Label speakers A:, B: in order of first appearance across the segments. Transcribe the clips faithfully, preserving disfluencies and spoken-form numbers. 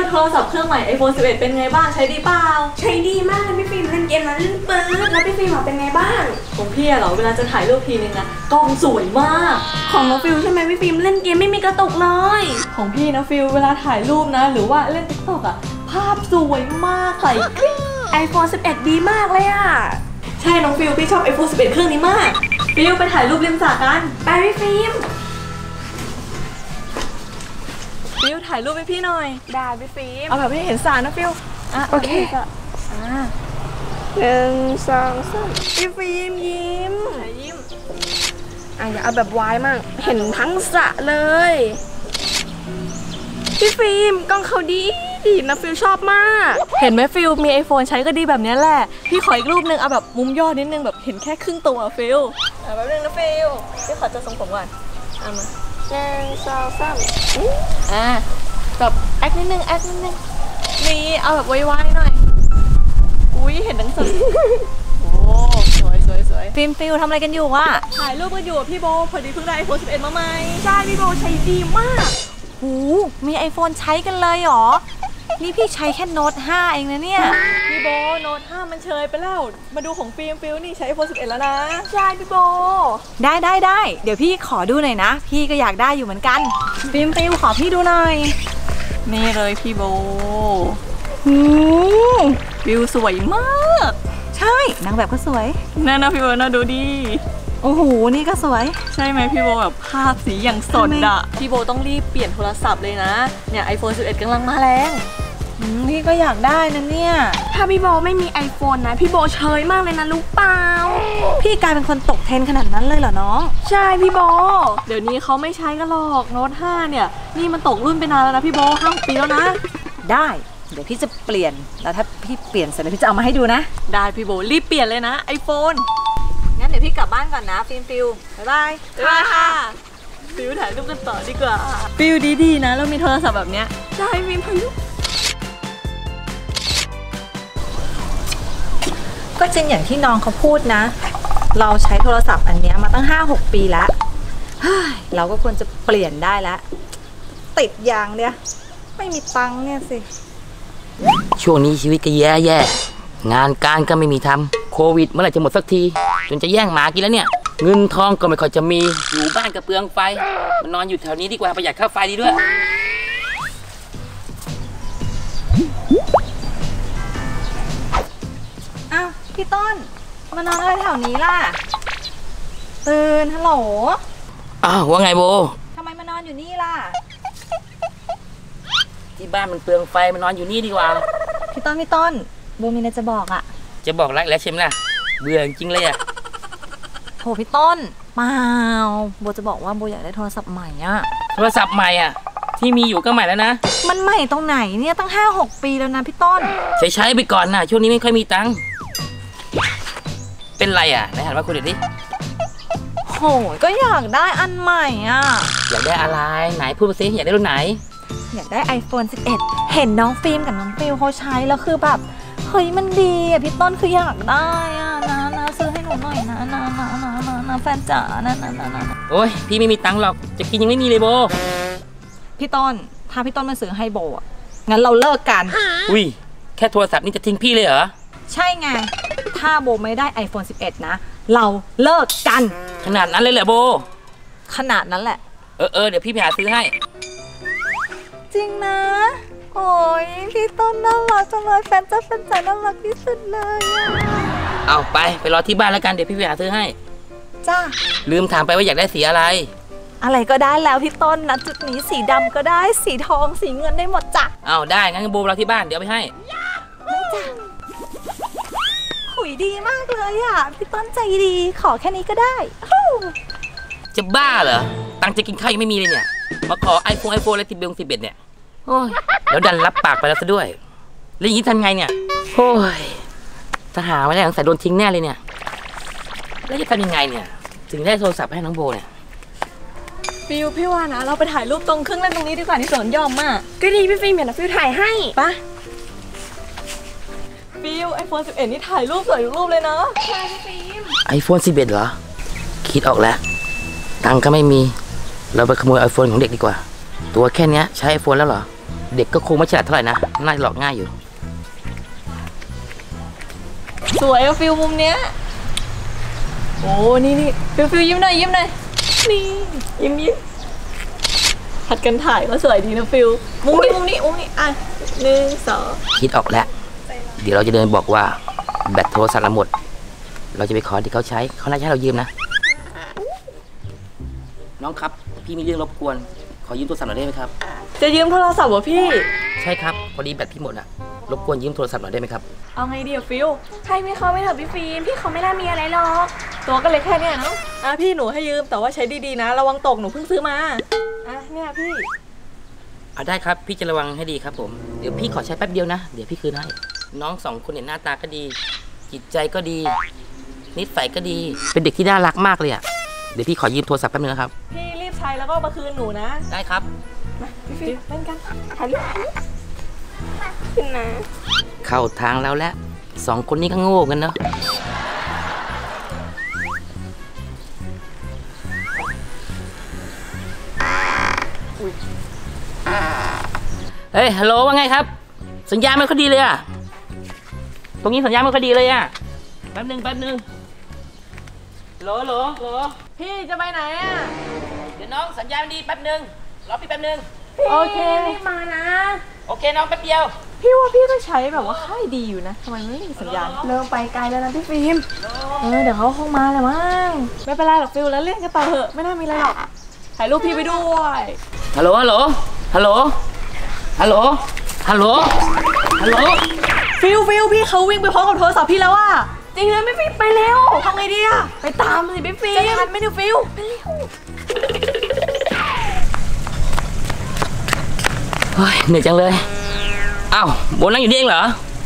A: โทรศัพท์เครื่องใหม่ ไอโฟน สิบเอ็ด เป็นไงบ้างใช้ดีเปล่า
B: ใช้ดีมากเลยพี่ฟิล์มเล่นเกมนั้นลื่นปื๊ดแล้วพี่ฟิล์มเป็นไงบ้าง
A: ของพี่เหรอเวลาจะถ่ายรูปทีนึงนะกล้องสวยมาก
B: ของน้องฟิลใช่ไหมพี่ฟิล์มเล่นเกมไม่มีกระตุกเลย
A: ของพี่นะฟิลเวลาถ่ายรูปนะหรือว่าเล่นติ๊กต็อกอะภาพสวยมากใส่กริ๊ง
B: ไอโฟน สิบเอ็ด ดีมากเลยอะ
A: ใช่น้องฟิลพี่ชอบ ไอโฟน สิบเอ็ด เครื่องนี้มากฟิลไปถ่ายรูปริมสระกัน
B: ไปพี่ฟิล์ม
A: ฟิลถ่ายรูปให้พี่หน่อย
B: ได้พี่ฟิล์ม
A: เอาแบบให้เห็นสระนะฟิลอ่ะ
B: โอเค
A: อ่ะ
B: หนึ่งสองสามพี่ฟิล์มยิ้ม
A: ยิ้ม
B: อ่ะอย่าเอาแบบวายมากเห็นทั้งสระเลยพี่ฟิล์มกล้องเขาดีดีนะฟิลชอบมาก
A: เห็นไหมฟิลมี ไอโฟน ใช้ก็ดีแบบนี้แหละพี่ขออีกรูปนึงเอาแบบมุมยอดนิดนึงแบบเห็นแค่ครึ่งตัวฟิลอ่ะแบบนึงนะฟิลพี่ขอจะทรงผมก่อนเอามา
B: หนึ่งสองสาม
A: อ่ะแบบแอคนิดนึงแอคนิดนึงนี่เอาแบบไวๆหน่อยอุ้ยเห็นทั้งสุดโอ้สวยสวยสวย
C: ฟิล์มฟิลทำอะไรกันอยู่วะ
A: ถ่ายรูปกันอยู่พี่โบพอดีเพิ่งได้ ไอโฟน สิบเอ็ด มาใหม่
B: ใช่พี่โบใช้ดีมาก
C: หูมี ไอโฟน ใช้กันเลยเหรอนี่พี่ใช้แค่โน้ตห้าเองนะเนี่ย
A: พี่โบโน้ตห้ามันเชยไปแล้วมาดูของฟิล์มฟิลนี่ใช้ ไอโฟน สิบเอ็ด แล้วนะ
B: ใช่พี่โบ
C: ได้ได้ได้เดี๋ยวพี่ขอดูหน่อยนะพี่ก็อยากได้อยู่เหมือนกันฟิล์มฟิลขอพี่ดูหน่อย
A: นี่เลยพี่โบหูฟิลสวยมาก
C: ใช่นางแบบก็สวย
A: นั่นนะพี่โบน่าดูดี
C: โอ้โหนี่ก็สวย
A: ใช่ไหมพี่โบแบบภาพสีอย่างสดอะพี่โบต้องรีบเปลี่ยนโทรศัพท์เลยนะเนี่ย ไอโฟน สิบเอ็ด กำลังมาแรง
C: พี่ก็อยากได้นะเนี่ย
B: ถ้าพี่โบไม่มี ไอโฟน นะพี่โบเชยมากเลยนะรู้เปล่า
C: พี่กลายเป็นคนตกเทรนขนาดนั้นเลยเหรอน้อง
B: ใช่พี่โบ
A: เดี๋ยวนี้เขาไม่ใช้กันหรอกโน้ตห้าเนี่ยนี่มันตกรุ่นไปนานแล้วนะพี่โบห้าปีแล้วนะ
C: ได้เดี๋ยวพี่จะเปลี่ยนแล้วถ้าพี่เปลี่ยนเสร็จแล้วพี่จะเอามาให้ดูนะ
A: ได้พี่โบรีบเปลี่ยนเลยนะ ไอโฟน
C: งั้นเดี๋ยวพี่กลับบ้านก่อนนะฟิล์มฟิลบ๊ายบาย
A: บ๊ายบายค่ะฟิลถ่ายรูปกันต่อดีกว่าฟิลดีๆนะแล้วมีโทรศัพท์แบบเนี้ย
B: ใช่ฟิล์มถ่ายรูป
C: ก็จริงอย่างที่น้องเขาพูดนะเราใช้โทรศัพท์อันนี้มาตั้ง ห้าหก ปีแล้วเราก็ควรจะเปลี่ยนได้แล้วติดอย่างเนี้ยไม่มีตังค์เนี่ยสิ
D: ช่วงนี้ชีวิตก็แย่แย่งานการก็ไม่มีทำโควิดเมื่อไหร่จะหมดสักทีจนจะแย่งหมากินแล้วเนี่ยเงินทองก็ไม่ค่อยจะมีอยู่บ้านก็เปลืองไฟมันนอนอยู่แถวนี้ดีกว่าประหยัดค่าไฟดีด้วย
C: อ้าวพี่ต้นมานอนอะไรแถวนี้ล่ะตื่นฮัลโหล
D: อ้าวว่าไงโบ
C: ทำไมมานอนอยู่นี่ล่ะ
D: ที่บ้านมันเปลืองไฟมันนอนอยู่นี่ดีกว่า
C: พี่ต้นพี่ต้นโบมีอะไรจะบอกอะ
D: จะบอกรักแล้วใช่ไหมล่ะเบื่อจริงเลยอะ
C: โหพี่ต้นเปล่าโบจะบอกว่าโบอยากได้โทรศัพท์ใหม่อะ
D: โทรศัพท์ใหม่อะที่มีอยู่ก็ใหม่แล้วนะ
C: มันใหม่ตรงไหนเนี่ยตั้ง ห้าหก ปีแล้วนะพี่ต้น
D: ใช้ใช้ไปก่อนนะช่วงนี้ไม่ค่อยมีตังค์เป็นไรอะไหนหันมาคุยเดี๋ยวดิ
C: โหก็อยากได้อันใหม่อะ
D: อยากได้อะไรไหนพูดมาสิอยากได้รุ่นไหน
C: อยากได้ ไอโฟน สิบเอ็ด เห็นน้องฟิล์มกับน้องฟิลเขาใช้แล้วคือแบบเฮ้ยมันดีอ่ะพี่ต้นคืออยากได้อ่ะนะนะซื้อให้หนูหน่อยนะนะนะนะนะนะแฟนจ๋านะนะนะนะ
D: โอ้ยพี่ไม่มีตังค์หรอกจะกินยังไม่มีเลยโบ
C: พี่ต้นถ้าพี่ต้นมาซื้อให้โบอ่ะงั้นเราเลิกกัน
D: อุ้ยแค่โทรศัพท์นี่จะทิ้งพี่เลยเหรอ
C: ใช่ไงถ้าโบไม่ได้ ไอโฟน สิบเอ็ด นะเราเลิกกัน
D: ขนาดนั้นเลยเหรอโบ
C: ขนาดนั้นแหละ
D: เออเออเดี๋ยวพี่ไปหาซื้อให้
C: จริงนะโอ้ยพี่ต้นน่ารักจังเลยแฟนจ้าแฟนจ๋าน่ารักที่สุดเลยอ่ะ
D: เอาไปไปรอที่บ้านแล้วกันเดี๋ยวพี่ไปหาซื้อให้
C: จ้า
D: ลืมถามไปว่าอยากได้สีอะไร
C: อะไรก็ได้แล้วพี่ต้นนะจุดนี้สีดำก็ได้สีทองสีเงินได้หมดจ้ะ
D: เอาได้งั้นโบรอที่บ้านเดี๋ยวไปให้
C: ไม่จ้ะขุยดีมากเลยอ่ะพี่ต้นใจดีขอแค่นี้ก็ได้
D: จะบ้าเหรอตังค์จะกินข้าวยังไม่มีเลยเนี่ยมาขอไอโฟนไอโฟนและสิบเอ็ดสิบเอ็ดเนี่ยโอ้ยแล้วดันรับปากไปแล้วซะด้วยแล้วอย่างนี้ทำไงเนี่ยโอ้ยถ้าหาไม่ได้สงสัยโดนทิ้งแน่เลยเนี่ยแล้วจะทำยังไงเนี่ยถึงได้โทรศัพท์ให้น้องโบเนี่ย
A: ฟิลพี่ว่านะเราไปถ่ายรูปตรงเครื่องเล่นตรงนี้ดีกว่าที่สวนยอมมาก
B: ก็ดีพี่ฟิล์มเดี๋ยวฟิลถ่ายให้
A: ปะฟิล ไอโฟน สิบเอ็ด นี่ถ่ายรูปสวยทุกรูปเลยเนาะ
B: ใช่พี่ฟิล์ม
D: ไอโฟน สิบเอ็ด เหรอคิดออกแล้วตังค์ก็ไม่มีเราไปขโมยไอโฟนของเด็กดีกว่าตัวแค่นี้ใช้ไอโฟนแล้วเหรอเด็กก็คงไม่ฉลาดเท่าไหร่นะน่าจะหลอกง่ายอยู่
A: สวยอะฟิลมุมเนี้ยโอ้นี่นี่ฟิลฟิลยิ้มหน่อยยิ้มหน่อยนี่ยิ้มยิ้มผัดกันถ่ายก็สวยดีนะฟิลมุมนี้มุมนี้มุมนี้อ่ะหนึ่งสอง
D: คิดออกแล้ว เดี๋ยวเราจะเดินบอกว่าแบตโทรศัพท์เราหมด เราจะไปขอที่เขาใช้เขาน่าจะให้เรายืมนะ น้องครับพี่มีเรื่องรบกวนขอยืมโทรศัพท์หน่อยได้ไหมครับ
A: จะยืมโทรศัพท์เหรอพี่
D: ใช่ครับพอดีแบตพี่หมดอะรบกวนยืมโทรศัพท์หน่อยได้ไหมครับ
A: เอาไงดีอะฟิล
B: ให้พี่เขาไปเถอะพี่ฟิล์มพี่เขาไม่น่ามีอะไรหรอก
A: ตัวก็เล็กแค่เนี้ยเนาะอ่ะพี่หนูให้ยืมแต่ว่าใช้ดีๆนะระวังตกหนูเพิ่งซื้อมาอ่ะเนี่ยพี่
D: อ่ะได้ครับพี่จะระวังให้ดีครับผมเดี๋ยวพี่ขอใช้แป๊บเดียวนะเดี๋ยวพี่คืนให้น้องสองคนเนี่ยหน้าตาก็ดี จิตใจก็ดี นิสัยก็ดี เป็นเด็กที่น่ารักมากเลยอะเดี๋ยวพี่ขอยืมโทรศัพท์แป๊บนึงนะครับ
A: พี่รีบใช้แล้วก็เอามาคืนหนูนะ
D: ได้ครับ
A: พี่ฟิลเล่นกัน
B: ถ่ายรูปขึ้นนะ
D: เข้าทางแล้วแหละสองคนนี้ก็โง่กันเนาะเฮ้ยฮัลโหลว่าไงครับ สัญญาณไม่ค่อยดีเลยอะตรงนี้สัญญาณไม่ค่อยดีเลยอะแป๊บนึงแป๊บนึงโหลโหลโหล
A: พี่จะไปไหนอ่ะ
D: เดี๋ยวน้องสัญญาณดีแป๊บนึงรอพี่แป๊บนึง
A: โอเค
B: รีบมานะ
D: โอเคน้องแป๊บเดียว
A: พี่ว่าพี่ก็ใช้แบบว่าค่ายดีอยู่นะทำไมไม่มีสัญญาณ
B: เริ่มไปไกลแล้วนะพี่ฟิล์ม
A: เออเดี๋ยวเขาคงมาแหละมั้งไม่เป็นไรหรอกฟิลแล้วเล่นกันต่อเถอะไม่น่ามีอะไรหรอกถ่ายรูปพี่ไปด้วย
D: ฮัลโหลฮัลโหลฮัลโหลฮัลโหลฮัลโหลฮัลโหล
A: ฟิลฟิลพี่เขาวิ่งไปพร้อมกับโทรศัพท์พี่แล้วอ่ะ
B: จริงเลยพี่ฟิล์มไปเร็ว
A: ทำไงดีอ่ะ
B: ไปตามสิพี่ฟิล์
A: จะ
B: ม
A: ทันไหมเนี่ยฟิล
D: เฮ้ยเหนื่อยจังเลยอ้าวโบนั่งอยู่นี่เองเหรอ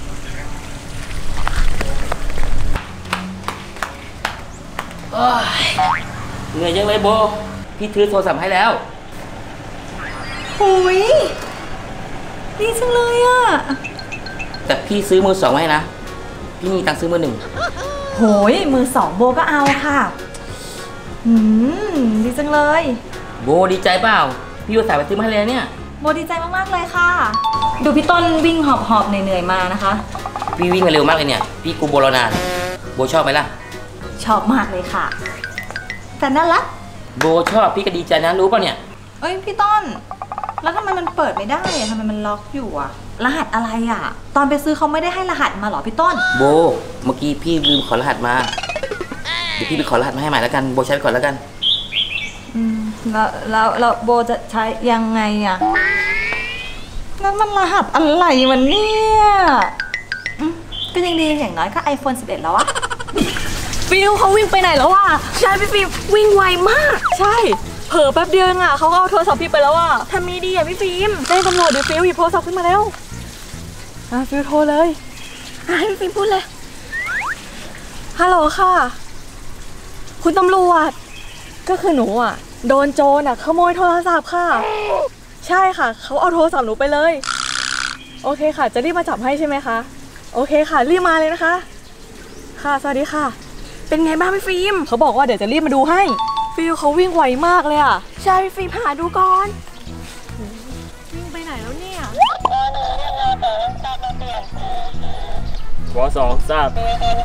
D: โอ้ยเหนื่อยจังเลยโบพี่ถือโทรศัพท์ให้แล้ว
C: โอ้ยดีจังเลยอะ
D: แต่พี่ซื้อมือสองไว้นะพี่มีตังค์ซื้อมือหนึ่ง
C: โหยมือสองโบก็เอาค่ะอืมดีจังเลย
D: โบดีใจเปล่าพี่อุตส่าห์ไปซื้อมาให้เลยเนี่ย
C: โบดีใจมากๆเลยค่ะ ดูพี่ต้นวิ่งหอบๆเหนื่อยๆมานะคะ
D: พี่วิ่งมาเร็วมากเลยเนี่ยพี่กูโบรอนานโบชอบไหมล่ะ
C: ชอบมากเลยค่ะ แต่น่ารัก
D: โบชอบพี่ก็ดีใจนะรู้ป่ะเนี่ย
C: เอ้ยพี่ต้น แล้วทำไมมันเปิดไม่ได้อะทำไมมันล็อกอยู่อะรหัสอะไรอะตอนไปซื้อเขาไม่ได้ให้รหัสมาเหรอพี่ต้น
D: โบเมื่อกี้พี่ลืมขอรหัสมาเดี๋ยวพี่ไปขอรหัสมาให้ใหม่แล้วกันโบใช้ไปก่อนแล้วกัน
C: อืมแล้วแล้วแล้วโบจะใช้ยังไงอะแล้วมันรหัสอะไรมันเนี่ยอืมก็ยังดีอย่างน้อยก็ไอโฟนสิบเอ็ดแล้วอะ
A: ฟิลเขาวิ่งไปไหนแล้วอ่ะ
B: ใช่พี่ฟิล์มวิ่งไวมาก
A: ใช่เผลอแป๊บเดียวเองอ่ะเขาก็เอาโทรศัพท์พี่ไปแล้วอ่ะ
B: ทำมีดีอ่ะพี่ฟิล์ม
A: แจ้งตำรวจดิฟิลหยิบโทรศัพท์ขึ้นมาแล้วอ่ะฟิลโทรเลย
B: อ่ะให้พี่ฟิล์มพูดเลย
A: ฮัลโหลค่ะ คุณตำรวจก็คือหนูอ่ะโดนโจรอ่ะขโมยโทรศัพท์ค่ะ ใช่ค่ะเขาเอาโทรศัพท์หนูไปเลยโอเคค่ะจะรีบมาจับให้ใช่ไหมคะโอเคค่ะรีบมาเลยนะคะค่ะสวัสดีค่ะ
B: เป็นไงบ้างพี่ฟิล์ม
A: เขาบอกว่าเดี๋ยวจะรีบมาดูให้ฟิลเขาวิ่งไวมากเลยอ่ะ
B: ใช่พี่ฟิล์มหาดูก่อน
A: วิ่งไปไหนแล้วเนี่ยว
E: สองทราบ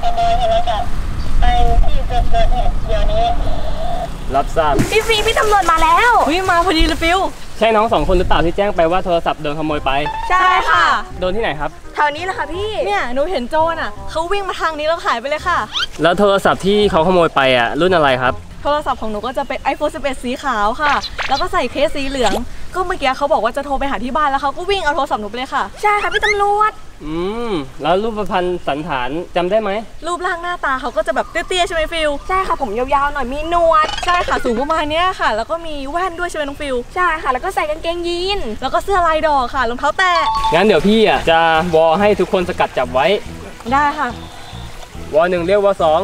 E: รับทราบ
B: พี่ฟิล์มพี่ตำรวจมาแล้ว
A: วิ่งมาพอดีเลยฟิล
E: ใช่น้องสองคนหรือเปล่าที่แจ้งไปว่าโทรศัพท์โดนขโมยไป
B: ใช่ค่ะ
E: โดนที่ไหนครับ
B: แถวนี้แหละค่ะพี่
A: เนี่ยหนูเห็นโจรอ่ะเขาวิ่งมาทางนี้แล้วหายไปเลยค่ะ
E: แล้วโทรศัพท์ที่เขาขโมยไปอ่ะรุ่นอะไรครับ
A: โทรศัพท์ของหนูก็จะเป็น ไอโฟนสิบเอ็ด สีขาวค่ะ แล้วก็ใส่เคสสีเหลือง ก็เมื่อกี้เขาบอกว่าจะโทรไปหาที่บ้านแล้วเขาก็วิ่งเอาโทรศัพท์หนูไปเลยค่ะ
B: ใช่ค่ะพี่ตำรวจ
E: อืมแล้วรูปพรรณสันฐานจำได้ไหม
A: รูปร่างหน้าตาเขาก็จะแบบเตี้ยๆใช่ไหมฟิล
B: ใช่ค่ะผมยาวๆหน่อยมีหนวด
A: ใช่ค่ะสูงประมาณเนี้ยค่ะ แล้วก็มีแว่นด้วยใช่ไหมน้องฟิล
B: ใช่ค่ะแล้วก็ใส่กางเกงยีน
A: แล้วก็เสื้อลายดอกค่ะรองเท้าแตะ
E: งั้นเดี๋ยวพี่อ่ะจะวอให้ทุกคนสกัดจับไว้
A: ได้ค่ะ
E: วอหนึ่งเรียกวอสอง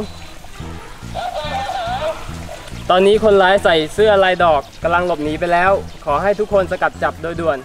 E: ตอนนี้คนร้ายใส่เสื้อลายดอกกำลังหลบหนีไปแล้ว ขอให้ทุกคนสกัดจับโดยด่วน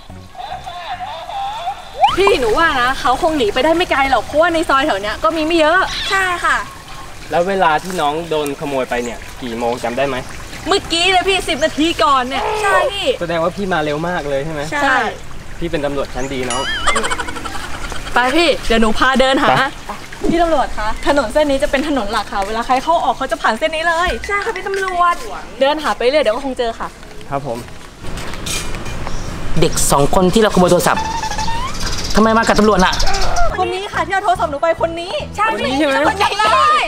A: พี่หนูว่านะเขาคงหนีไปได้ไม่ไกลหรอกเพราะว่าในซอยแถวเนี้ยก็มีไม่เยอะ
B: ใช่ค่ะ
E: แล้วเวลาที่น้องโดนขโมยไปเนี่ยกี่โมงจำได้ไหม
A: เมื่อกี้เลยพี่สิบนาทีก่อนเนี่ย
B: ใช่พี่
E: แสดงว่าพี่มาเร็วมากเลยใช่ไหม
B: ใช่
E: พี่เป็นตำรวจชั้นดีน้อง
A: ไปพี่เดี๋ยวหนูพาเดินหา
E: ไป
A: พี่ตำรวจคะถนนเส้นนี้จะเป็นถนนหลักค่ะเวลาใครเข้าออกเขาจะผ่านเส้นนี้เลยใช่ค่ะพี่ตำรวจเดินหาไปเรื่อยเดี๋ยวก็คงเจอค่ะ
E: ครับผม
D: เด็กสองคนที่เราขโมยโทรศัพท์ทำไมมากับตำรวจน่ะ
A: คนนี้ค่ะที่เอาโทรศัพท์หนูไปคนนี้ใช่
E: คนนี้ใช่ไหม
A: คนใหญ่เลย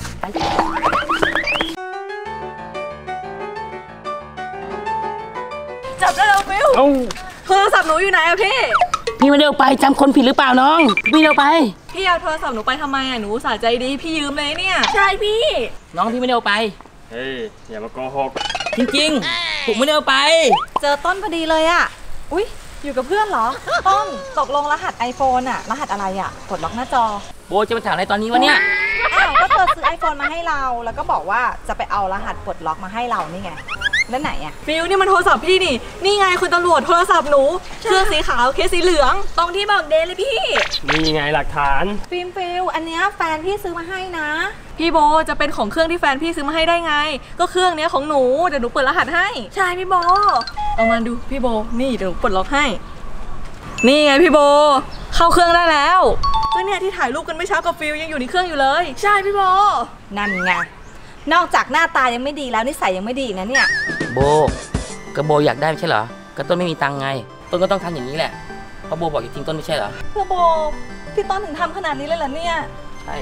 A: จับได้แล้วฟิว
E: เอ้า
A: โทรศัพท์หนูอยู่ไหนอะพี่
D: พี่ไม่ได้เอาไปจำคนผิดหรือเปล่าน้องพี่ไม่ได้เอาไป
A: พี่เอาโทรศัพท์หนูไปทำไมอะหนูอุตสาห์ใจดีพี่ยืมเลยเนี่ยใช่พี่
D: น้องพี่ไม่ได้เอาไป
E: เฮ้ยอย่ามาโกหก
D: จริงๆผมไม่ได้เอาไป
C: เจอต้นพอดีเลยอะอุ๊ย อยู่กับเพื่อนเหรอ ต้นตกลงรหัส iPhone อะรหัสอะไรอะกดล็อกหน้าจอ
D: โบจะมาถามอะไรตอนนี้วะเนี่ย
C: อ้าวก็เธอซื้อ iPhone มาให้เรา แล้วก็บอกว่าจะไปเอารหัสปลดล็อกมาให้เรานี่ไง แล้วไหนอะ
A: ฟิวนี่มันโทรศัพท์พี่นี่นี่ไงคุณตำรวจโทรศัพท์หนูเครื่องสีขาวเคสสีเหลืองตรงที่บอกเดย์เลยพี่
E: นี่ไงหลักฐาน
C: ฟิล์มฟิลอันเนี้ยแฟนพี่ซื้อมาให้นะ
A: พี่โบจะเป็นของเครื่องที่แฟนพี่ซื้อมาให้ได้ไง ก็เครื่องเนี้ยของหนูเดี๋ยวหนูเปิดรหัสให้ใช่พี่โบเอามาดูพี่โบนี่เดี๋ยวหนูปลดล็อกให้นี่ไงพี่โบเข้าเครื่องได้แล้วก็เนี่ยที่ถ่ายรูปกันไม่เช้ากับฟิลยังอยู่ในเครื่องอยู่เลย ใช่พี่โบ
C: นั่นไง นอกจากหน้าตายังไม่ดีแล้วนิสัยยังไม่ดีอีกนะเนี่ย
D: โบก็โบอยากได้ไม่ใช่เหรอก็ต้นไม่มีตังค์ไงต้นก็ต้องทำอย่างนี้แหละเพราะโบบอกจริงๆต้นไม่ใช่เหรอ
C: เพื่อโบพี่ต้นถึงทำขนาดนี้เลยเหรอเนี่ย
D: ใช่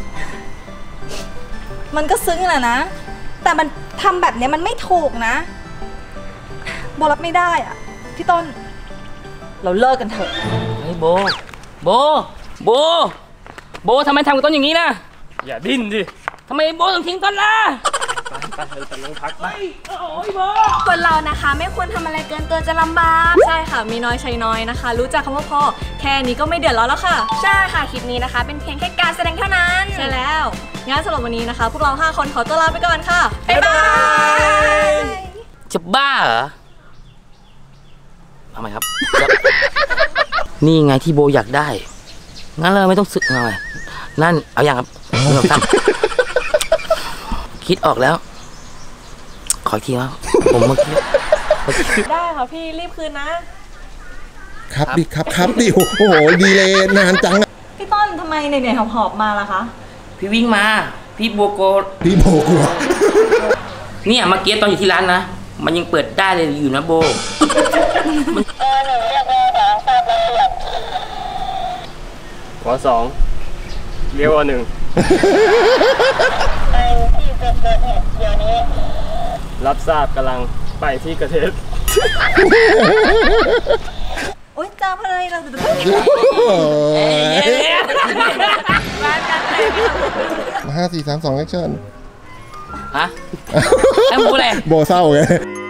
C: มันก็ซึ้งแหละนะ แต่มันทำแบบเนี้ยมันไม่ถูกนะโบรับไม่ได้อะพี่ต้น เราเลิกกันเถอะ
D: เฮ้ยโบโบโบโบทำไมทำกับต้นอย่างนี้นะ
E: อย่าดิ้นดิ
D: ทำไมโบต้องทิ้งต้นล่ะ
E: ไปไปเถอะไปโรงพักไป
B: คนเรานะคะไม่ควรทำอะไรเกินตัวจะลำบาก
A: ใช่ค่ะมีน้อยใช้น้อยนะคะ รู้จักคำว่าพอแค่นี้ก็ไม่เดือดร้อนแล้วค่ะ
B: ใช่ค่ะคลิปนี้นะคะ เป็นเพียงแค่การแสดงเท่านั้น
A: ใช่แล้วงั้นสำหรับวันนี้นะคะ พวกเราห้าคนขอตัวลาไปก่อนค่ะบ๊ายบาย
D: จะบ้าเหรอทำไมครับ นี่ไงที่โบอยากได้งั้นเลยไม่ต้องสึกหน่อยนั่นเอาอย่างครับหนึ่งสองสามคิดออกแล้ว ขออีกทีว่าผมเมื่อกี้
A: ได้ค่ะพี่รีบคืนนะ
F: ครับดิครับครับดิโอ้โหดีเลยนานจังอะ
C: พี่ต้นทำไมเหนื่อยๆหอบๆมาล่ะคะ
D: พี่วิ่งมา พี่โบโก
F: พี่โบกลัว
D: เนี่ยเมื่อกี้ตอนอยู่ที่ร้านนะ มันยังเปิดได้เลยอยู่นะโบ
E: วอสองเรียกว่าหนึ่งรับทราบกำลังไปที่เกระเทศ
C: โอ๊ยเจอพอเลยเราจะ
F: ห้าสี่สามสองแอคชั่น
D: ฮะไอ้หมูอะไร
F: โบเศร้าไง